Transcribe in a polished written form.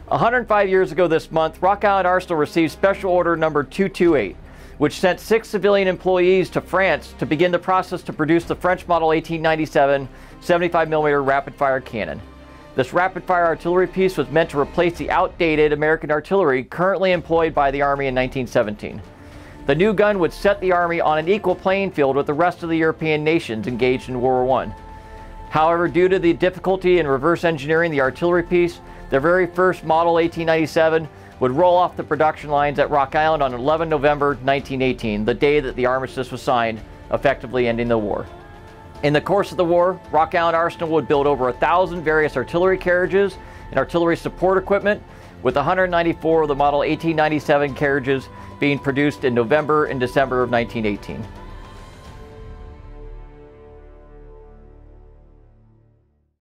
105 years ago this month, Rock Island Arsenal received Special Order number 228, which sent 6 civilian employees to France to begin the process to produce the French Model 1897 75mm rapid-fire cannon. This rapid-fire artillery piece was meant to replace the outdated American artillery currently employed by the Army in 1917. The new gun would set the Army on an equal playing field with the rest of the European nations engaged in World War I. However, due to the difficulty in reverse engineering the artillery piece, the very first Model 1897 would roll off the production lines at Rock Island on 11 November 1918, the day that the armistice was signed, effectively ending the war. In the course of the war, Rock Island Arsenal would build over 1,000 various artillery carriages and artillery support equipment, with 194 of the Model 1897 carriages being produced in November and December of 1918.